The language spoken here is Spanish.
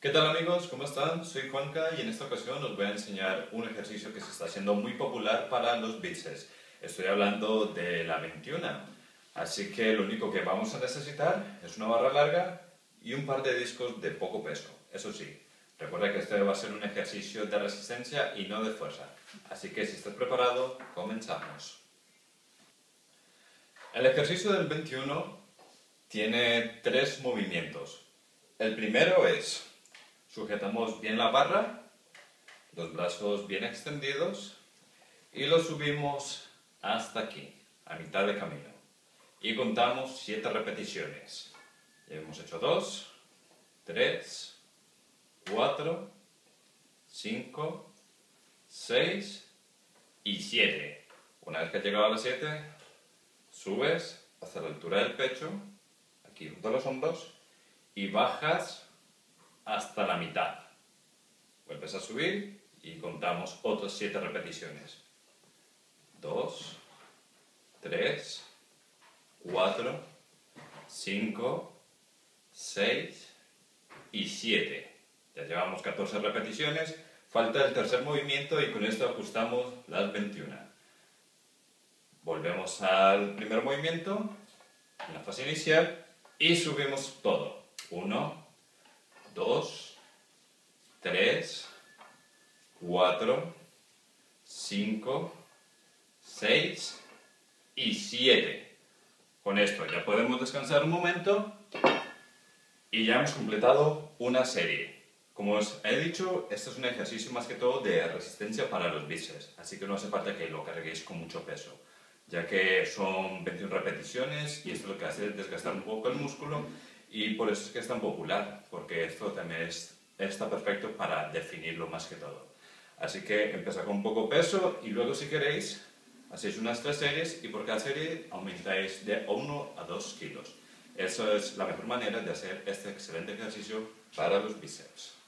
¿Qué tal amigos? ¿Cómo están? Soy Juanca y en esta ocasión os voy a enseñar un ejercicio que se está haciendo muy popular para los bíceps. Estoy hablando de la 21. Así que lo único que vamos a necesitar es una barra larga y un par de discos de poco peso. Eso sí, recuerda que este va a ser un ejercicio de resistencia y no de fuerza. Así que si estás preparado, comenzamos. El ejercicio del 21 tiene 3 movimientos. El primero es: sujetamos bien la barra, los brazos bien extendidos y los subimos hasta aquí, a mitad de camino. Y contamos 7 repeticiones. Ya hemos hecho 2, 3, 4, 5, 6 y 7. Una vez que has llegado a las 7, subes hasta la altura del pecho, aquí junto a los hombros, y bajas hasta la mitad. Vuelves a subir y contamos otras 7 repeticiones. 2, 3, 4, 5, 6 y 7. Ya llevamos 14 repeticiones. Falta el tercer movimiento y con esto ajustamos las 21. Volvemos al primer movimiento, en la fase inicial, y subimos todo. 1, 2, 3, 4, 5, 6 y 7. Con esto ya podemos descansar un momento y ya hemos completado una serie. Como os he dicho, este es un ejercicio más que todo de resistencia para los bíceps, así que no hace falta que lo carguéis con mucho peso, ya que son 21 repeticiones y esto lo que hace es desgastar un poco el músculo y por eso es que es tan popular, porque esto también está perfecto para definirlo más que todo. Así que empezad con poco peso y luego, si queréis, hacéis unas 3 series y por cada serie aumentáis de 1 a 2 kilos. Esa es la mejor manera de hacer este excelente ejercicio para los bíceps.